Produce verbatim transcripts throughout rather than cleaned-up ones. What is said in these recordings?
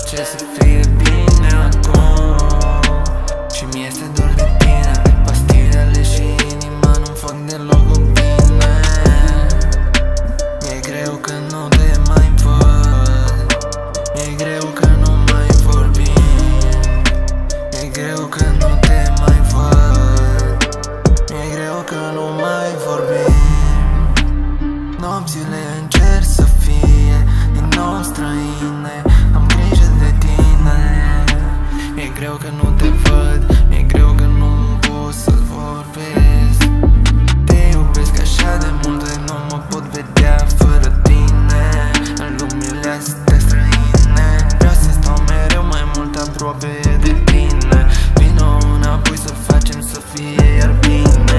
orice să fie bine acum. Și mi este dor de tine. Pastilele și inima nu-mi fac deloc bine. Mi-e greu că nu te mai văd. Mi-e greu că nu mai vorbim. Mi-e greu că nu te mai văd. Mi-e greu că nu mai vorbim. Nopțile încerc să fie din nou străine. Am grijă de tine. Mi-e greu că nu te văd. Mi-e greu că nu pot să vorbesc. Te iubesc așa de mult de nu mă pot vedea fără tine. În lumile astea străine vreau să stau mereu mai mult aproape de tine. Vino înapoi să facem să fie iar bine.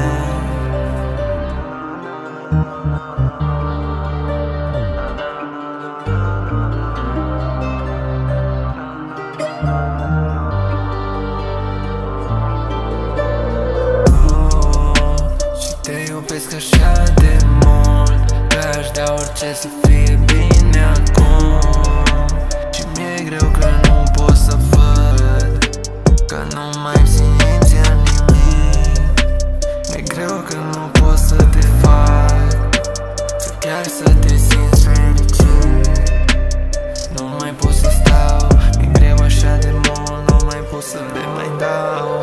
Te iubesc așa de mult că aș da orice să fie bine acum. Și mi-e greu că nu pot să văd, că nu mai simți nimic. Mi-e greu că nu pot să te fac, să chiar să te simți fericit. Nu mai pot să stau, mi-e greu așa de mult, nu mai pot să le mai dau.